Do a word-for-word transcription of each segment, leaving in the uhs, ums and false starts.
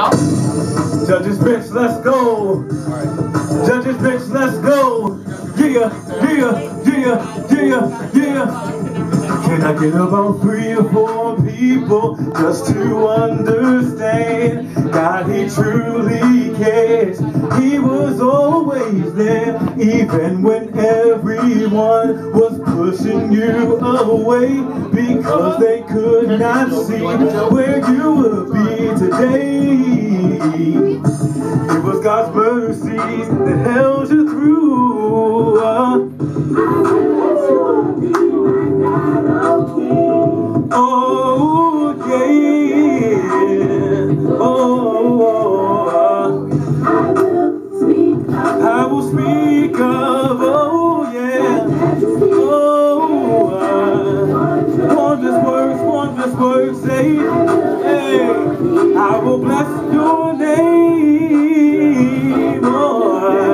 Judges bench, let's go. Judges bench, let's go. Yeah, yeah, yeah, yeah, yeah. Can I get about three or four people just to understand? God, He truly cares. He was always there, even when everyone was pushing you away, because they could not see where you would be today. It was God's mercies that held you through. Uh, Oh, yeah. Oh, I will speak of, oh, yeah. Oh, uh, wondrous works, wondrous works, say, hey, I will bless your name, oh,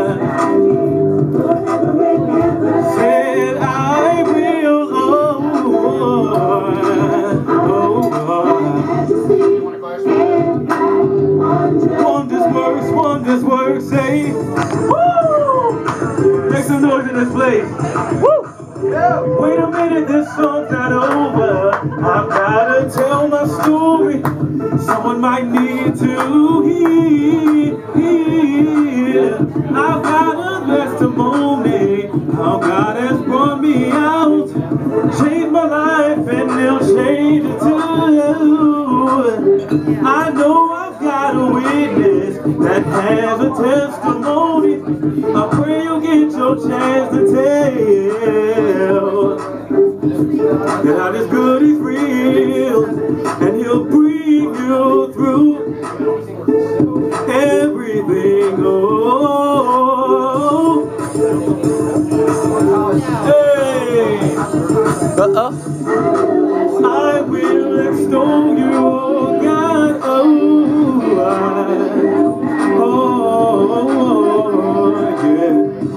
said I will, oh, wondrous works, wondrous works, say, woo! Make some noise in this place. Woo! Wait a minute, this song's not over. I've gotta tell my story. Someone might need to hear. I've got a testimony how God has brought me out, changed my life, and He'll change it too. I know I've got a witness that has a testimony. I pray you'll get your chance to tell that God is good, He's real, and He'll bring you through everything. Oh, hey, uh-oh. I will extol you, God. Oh, I, oh, yeah.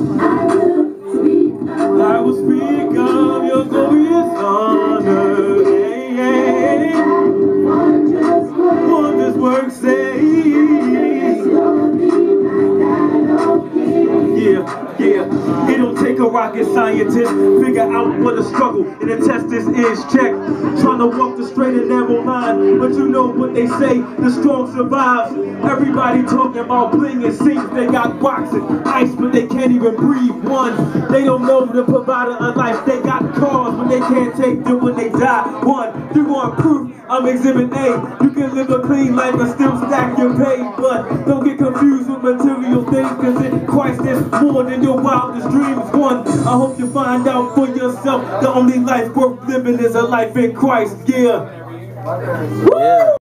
I will speak of your glorious honor. Yeah, yeah. Wondrous works, say. Yeah, yeah. It don't take a rocket scientist figure out what a struggle and a test this is. Check. Trying to walk the straight and narrow line, but you know what they say, the strong survives. Everybody talking about bling and sinks. They got rocks and ice, but they can't even breathe. One, they don't know the provider of life. They got cars, but they can't take them when they die. One, you want proof? I'm exhibit A. You can live a clean life and still stack your pay, but don't get confused with material things, cause in Christ there's more than your wildest dreams. One, I hope you find out for yourself the only life worth living is a life in Christ. Yeah. Yeah.